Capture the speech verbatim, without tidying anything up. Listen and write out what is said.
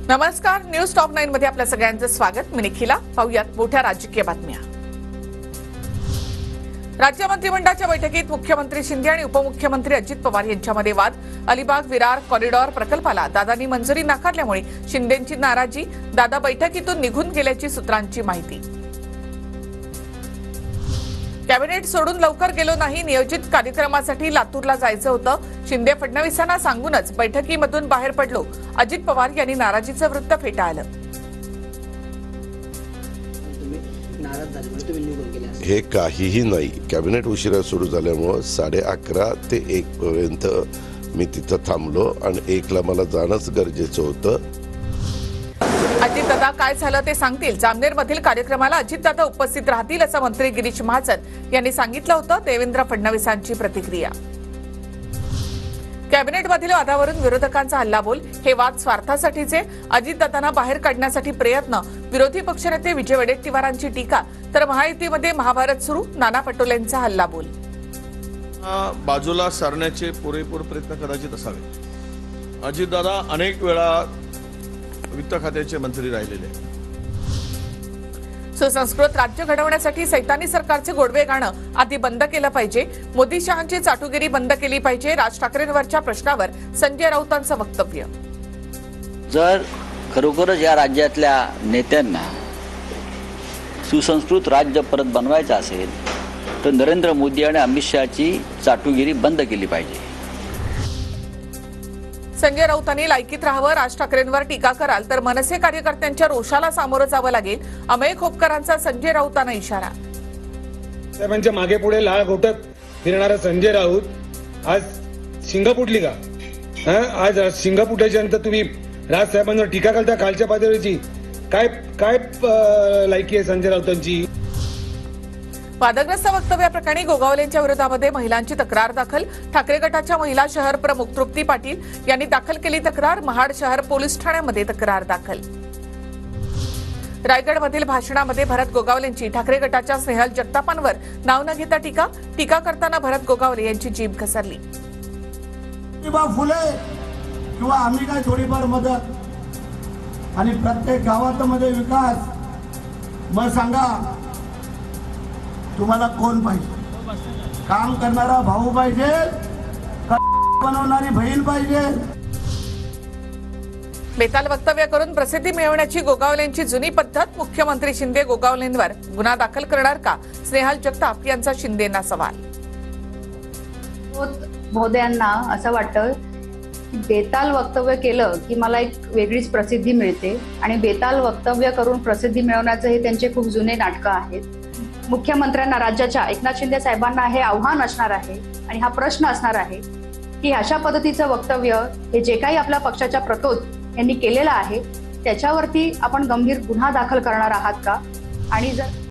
नमस्कार, news top nine मध्ये आपल्या सगळ्यांचं स्वागत. मी निखिला. पाहूयात मोठ्या राजकीय बातम्या. राज्य मंत्रिमंडळाच्या बैठकीत मुख्यमंत्री शिंदे आणि उपमुख्यमंत्री अजित पवार यांच्यामध्ये वाद. अलिबाग विरार कॉरिडॉर प्रकल्पाला दादांनी मंजुरी नाकारल्यामुळे शिंदेंची नाराजी. दादा बैठकीतून निघून गेल्याची सूत्रांची माहिती. कॅबिनेट सोडून लवकर गेलो नाही. नियोजित कार्यक्रमासाठी लातूरला जायचं होतं. शिंदे फडणवीसांना सांगूनच बैठकीमधून बाहेर पडलो. अजित पवार यांनी नाराजीचं वृत्त फेटाळलं. हे काहीही नाही. कॅबिनेट उशिरा सुरू झाल्यामुळे साडे अकरा ते एक पर्यंत मी तिथं थांबलो आणि एकला मला जाणंच गरजेचं होतं. अजितदादा काय झालं ते सांगतील. जामनेरमधील कार्यक्रमाला अजितदादा उपस्थित राहतील असं मंत्री गिरीश महाजन यांनी सांगितलं होतं. देवेंद्र फडणवीसांची प्रतिक्रिया. कॅबिनेटमधील वादावरून विरोधकांचा हल्लाबोल. हे वाद स्वार्थासाठीचे. अजितदादांना बाहेर काढण्यासाठी प्रयत्न. विरोधी पक्षनेते विजय वडेट्टीवारांची टीका. तर महायुतीमध्ये महाभारत सुरू. नाना पटोलेंचा हल्लाबोल. बाजूला सारण्याचे पुरेपूर प्रयत्न कदाचित असावे. अजितदादा अनेक वेळा वित्त खात्याचे मंत्री राहिलेले. सुसंस्कृत राज्य घडवण्यासाठी सैतानी सरकारचे गोडवे गाणं आधी बंद केलं पाहिजे. मोदी शहांची चाटुगिरी बंद केली पाहिजे. राज ठाकरेंवरच्या प्रश्नावर संजय राऊतांचं वक्तव्य. जर खरोखरच या राज्यातल्या नेत्यांना सुसंस्कृत राज्य परत बनवायचं असेल तर नरेंद्र मोदी आणि अमित शहाची चाटुगिरी बंद केली पाहिजे. संजय राऊतांनी लायकीत राहावं. राज ठाकरेंवर टीका कराल तर मनसे कार्यकर्त्यांच्या रोषाला सामोरं जावं लागेल. अमेय खोपकरांचा संजय राऊतांना इशारा. साहेबांच्या मागे पुढे लाळ घोटत फिरणारा संजय राऊत आज सिंगापूरली का हा आज सिंगापूरच्या नंतर तुम्ही राज साहेबांवर टीका करता. खालच्या पातळीची काय काय लायकी आहे संजय राऊतांची. वादग्रस्त वक्तव्याप्रकरणी गोगावलेंच्या विरोधामध्ये महिलांची तक्रार दाखल. ठाकरे गटाच्या महिला शहर प्रमुख तृप्ती पाटील यांनी दाखल केली तक्रार. महाड शहर पोलीस ठाण्यामध्ये तक्रार दाखल. रायगडमधील भाषणामध्ये भरत गोगावलेंची ठाकरे गटाच्या स्नेहल जगतापांवर नाव न घेता टीका. टीका करताना भरत गोगावले यांची जीभ घसरली. फुले किंवा आम्ही काय थोडीफार मदत आणि प्रत्येक गावामध्ये विकास. मग सांगा तुम्हाला कोण पाहिजे? काम करणारा भाऊ पाहिजे, बनवणारी बहीण पाहिजे. बेताल वक्तव्य करून प्रसिद्धी मिळवण्याची गोगावलेंची जुनी पद्धत. मुख्यमंत्री शिंदे गोगावलेंवर गुन्हा दाखल करणार का? स्नेहल जगताप यांचा शिंदेंना सवाल. महोदयांना असं वाटतं की बेताल वक्तव्य केलं की मला एक वेगळीच प्रसिद्धी मिळते आणि बेताल वक्तव्य करून प्रसिद्धी मिळवण्याचं हे त्यांचे खूप जुने नाटकं आहेत. मुख्यमंत्र्यांना, राज्याच्या एकनाथ शिंदे साहेबांना हे आव्हान असणार आहे आणि हा प्रश्न असणार आहे की अशा पद्धतीचं वक्तव्य हे जे काही आपल्या पक्षाच्या प्रतोद यांनी केलेलं आहे त्याच्यावरती आपण गंभीर गुन्हा दाखल करणार आहात का? आणि जर